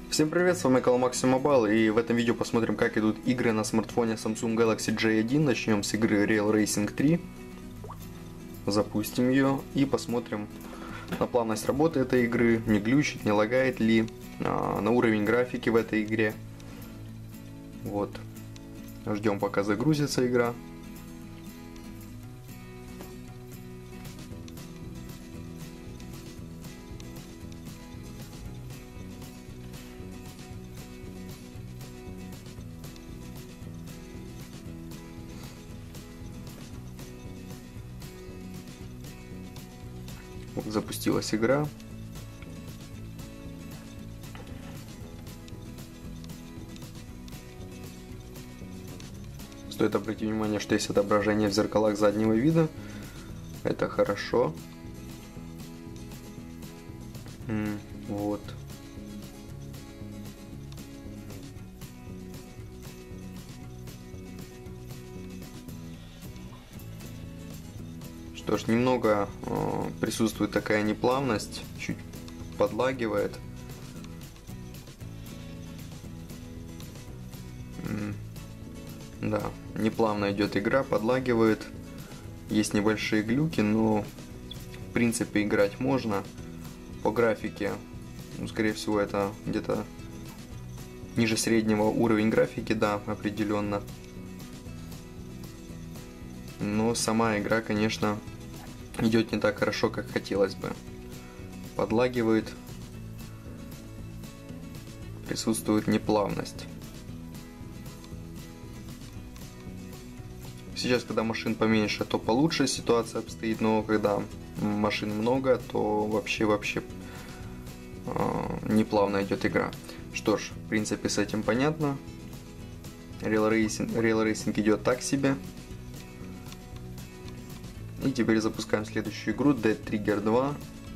Всем привет, с вами Максим Mobile, и в этом видео посмотрим, как идут игры на смартфоне Samsung Galaxy J1. Начнем с игры Real Racing 3. Запустим ее и посмотрим на плавность работы этой игры, не глючит, не лагает ли, на уровень графики в этой игре. Вот. Ждем, пока загрузится игра. Вот, запустилась игра. Стоит обратить внимание, что есть отображение в зеркалах заднего вида. Это хорошо. Вот. Что ж, немного присутствует такая неплавность, чуть подлагивает. Да, неплавно идет игра, подлагивает. Есть небольшие глюки, но в принципе играть можно. По графике, скорее всего, это где-то ниже среднего уровень графики, да, определенно. Но сама игра, конечно, идет не так хорошо, как хотелось бы. Подлагивает, присутствует неплавность. Сейчас, когда машин поменьше, то получше ситуация обстоит, но когда машин много, то вообще неплавно идет игра. Что ж, в принципе, с этим понятно. Real Racing идет так себе. И теперь запускаем следующую игру, Dead Trigger 2.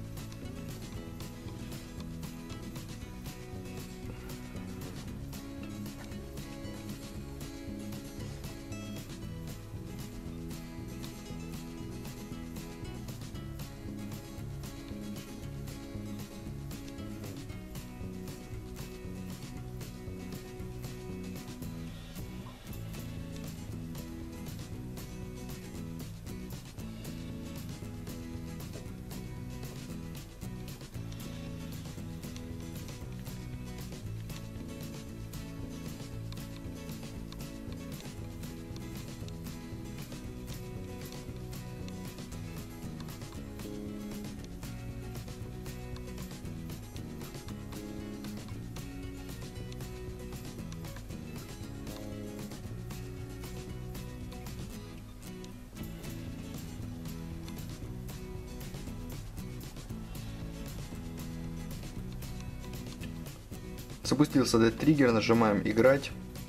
Запустился Dead Trigger, нажимаем играть.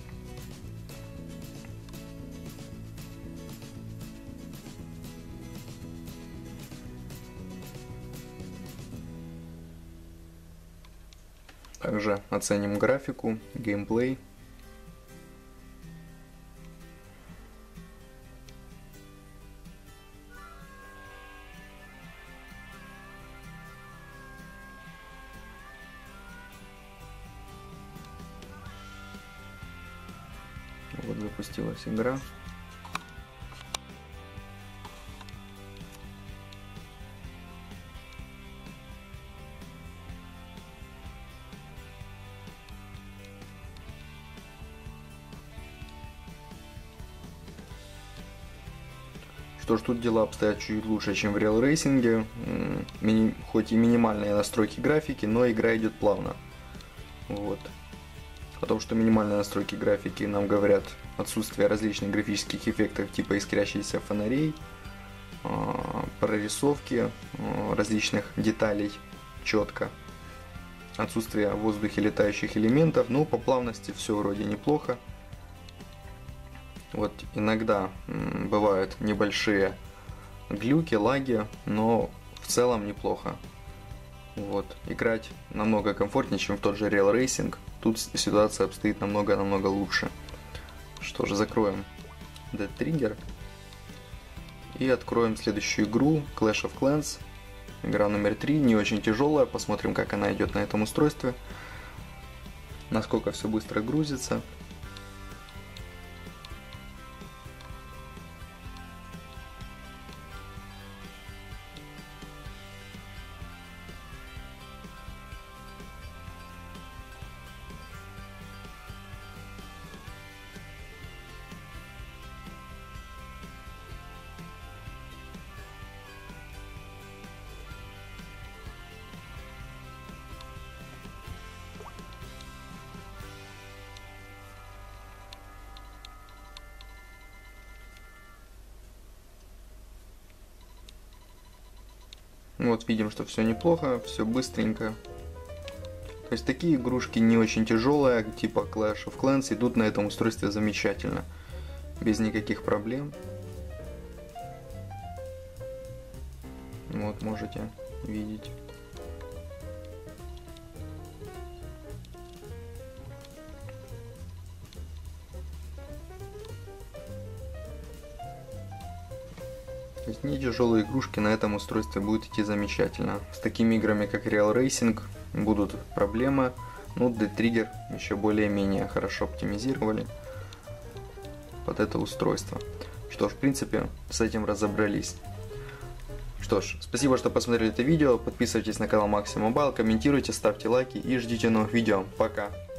Также оценим графику, геймплей. Вот запустилась игра. Что ж, тут дела обстоят чуть лучше, чем в Real Racing. Хоть и минимальные настройки графики, но игра идет плавно. Вот. О том, что минимальные настройки графики нам говорят отсутствие различных графических эффектов типа искрящихся фонарей, прорисовки различных деталей четко, отсутствие в воздухе летающих элементов, но по плавности все вроде неплохо. Вот иногда бывают небольшие глюки, лаги, но в целом неплохо. Вот. Играть намного комфортнее, чем в тот же Real Racing. Тут ситуация обстоит намного лучше. Что же, закроем Dead Trigger и откроем следующую игру Clash of Clans. Игра номер 3, не очень тяжелая, посмотрим, как она идет на этом устройстве. насколько все быстро грузится. Вот видим, что все неплохо, все быстренько. То есть такие игрушки не очень тяжелые, типа Clash of Clans, идут на этом устройстве замечательно. Без никаких проблем. Вот, можете видеть. То есть не тяжелые игрушки на этом устройстве будут идти замечательно. С такими играми, как Real Racing, будут проблемы. Ну, Dead Trigger еще более-менее хорошо оптимизировали под это устройство. Что ж, в принципе, с этим разобрались. Что ж, спасибо, что посмотрели это видео. Подписывайтесь на канал Maxi Mobile, комментируйте, ставьте лайки и ждите новых видео. Пока!